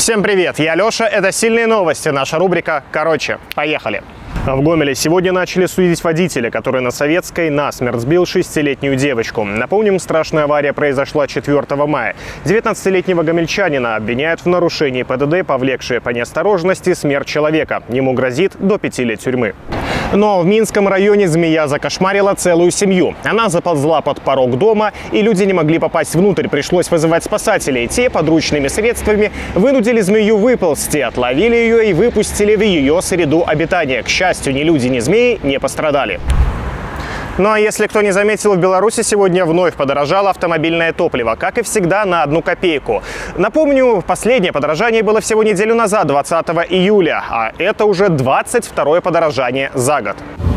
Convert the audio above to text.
Всем привет, я Леша, это «Сильные новости», наша рубрика «Короче». Поехали! В Гомеле сегодня начали судить водителя, который на Советской насмерть сбил 6-летнюю девочку. Напомним, страшная авария произошла 4 мая. 19-летнего гомельчанина обвиняют в нарушении ПДД, повлекшее по неосторожности смерть человека. Ему грозит до 5 лет тюрьмы. Но в Минском районе змея закошмарила целую семью. Она заползла под порог дома, и люди не могли попасть внутрь. Пришлось вызывать спасателей. Те подручными средствами вынудили змею выползти, отловили ее и выпустили в ее среду обитания. К счастью, ни люди, ни змеи не пострадали. Ну а если кто не заметил, в Беларуси сегодня вновь подорожало автомобильное топливо, как и всегда, на 1 копейку. Напомню, последнее подорожание было всего неделю назад, 20 июля, а это уже 22-е подорожание за год.